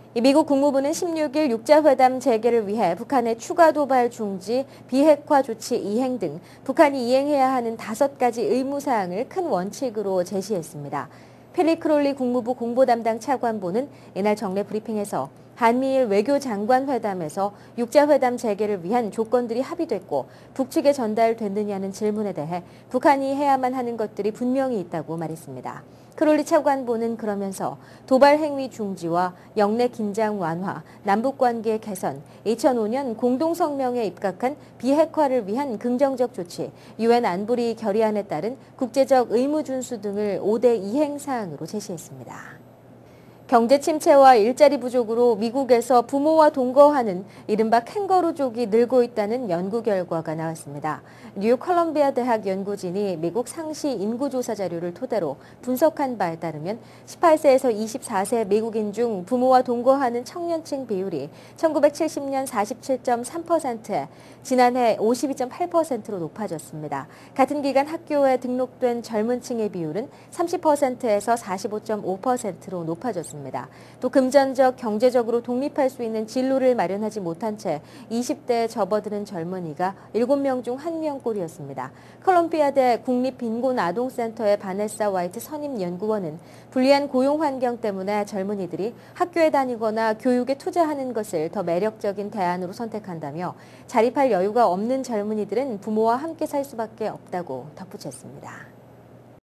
미국 국무부는 16일 육자회담 재개를 위해 북한의 추가 도발 중지, 비핵화 조치 이행 등 북한이 이행해야 하는 5가지 의무사항을 큰 원칙으로 제시했습니다. 펠리 크롤리 국무부 공보담당 차관보는 이날 정례 브리핑에서 한미일 외교장관 회담에서 육자회담 재개를 위한 조건들이 합의됐고 북측에 전달됐느냐는 질문에 대해 북한이 해야만 하는 것들이 분명히 있다고 말했습니다. 크롤리 차관보는 그러면서 도발 행위 중지와 영내 긴장 완화, 남북관계 개선, 2005년 공동성명에 입각한 비핵화를 위한 긍정적 조치, 유엔 안보리 결의안에 따른 국제적 의무 준수 등을 5대 이행 사항으로 제시했습니다. 경제 침체와 일자리 부족으로 미국에서 부모와 동거하는 이른바 캥거루족이 늘고 있다는 연구 결과가 나왔습니다. 뉴욕 컬럼비아 대학 연구진이 미국 상시 인구조사 자료를 토대로 분석한 바에 따르면 18세에서 24세 미국인 중 부모와 동거하는 청년층 비율이 1970년 47.3%에 지난해 52.8%로 높아졌습니다. 같은 기간 학교에 등록된 젊은 층의 비율은 30%에서 45.5%로 높아졌습니다. 또 금전적, 경제적으로 독립할 수 있는 진로를 마련하지 못한 채 20대에 접어드는 젊은이가 7명 중 1명꼴이었습니다. 컬럼비아대 국립빈곤아동센터의 바네사 화이트 선임 연구원은 불리한 고용 환경 때문에 젊은이들이 학교에 다니거나 교육에 투자하는 것을 더 매력적인 대안으로 선택한다며 자립할 여유가 없는 젊은이들은 부모와 함께 살 수밖에 없다고 덧붙였습니다.